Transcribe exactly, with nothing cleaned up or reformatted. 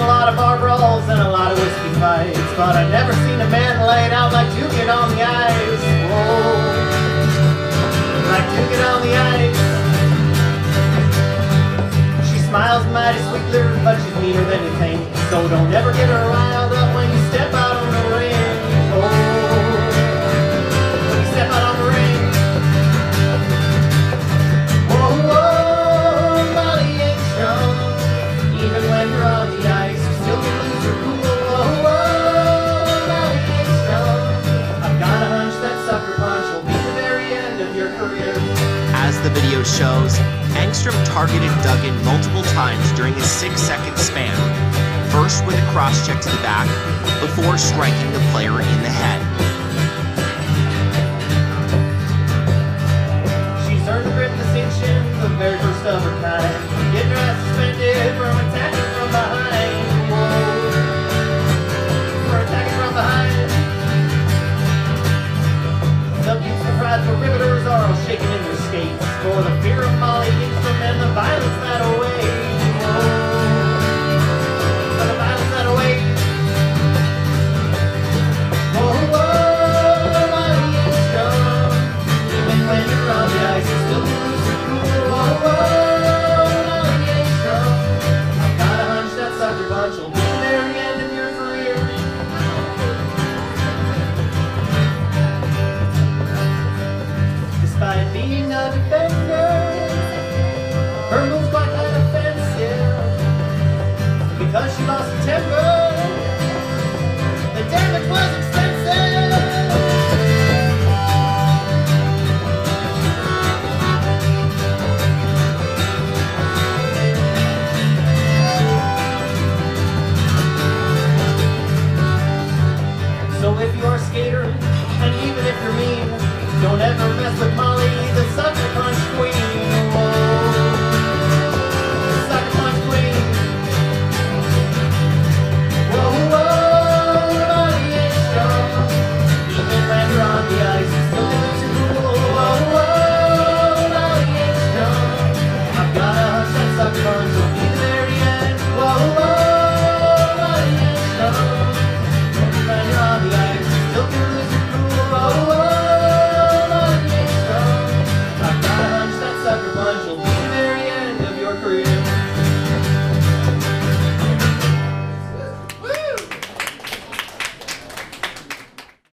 lot of bar brawls and a lot of whiskey fights, but I've never seen a man laid out like Dugan on the ice. Whoa, like Dugan on the ice. She smiles mighty sweetly, but she's meaner than you think, so don't ever get her riled up when you step out on the ring. Oh, when you step out on the ring. Whoa, whoa, Molly Engstrom. Even when you're on the ice, you still can lose your cool. Whoa, whoa, Molly Engstrom. I've got a hunch that sucker punch will be the very end of your career. As the video shows, Engstrom targeted Duggan multiple times during a six-second span, first with a cross-check to the back, before striking the player in the head. She's earned the grip distinction, the very first of her kind.